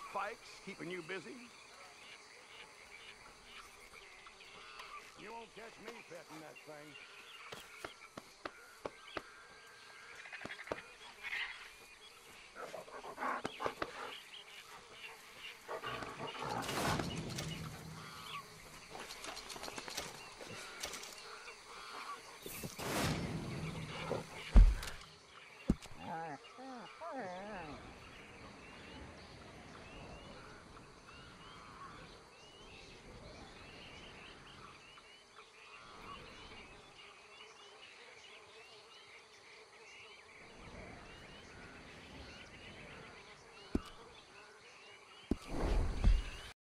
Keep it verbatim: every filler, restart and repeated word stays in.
spikes keeping you busy? You won't catch me petting that thing.